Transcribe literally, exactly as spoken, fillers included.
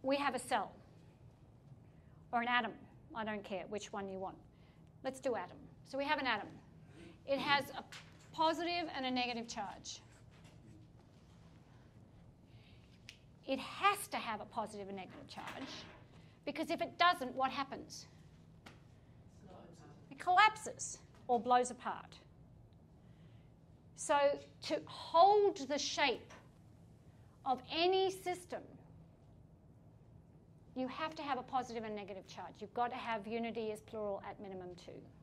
we have a cell or an atom. I don't care which one you want. Let's do atom. So we have an atom. It has a positive and a negative charge. It has to have a positive and negative charge, because if it doesn't, what happens? It collapses or blows apart. So to hold the shape of any system, you have to have a positive and negative charge. You've got to have unity as plural at minimum two.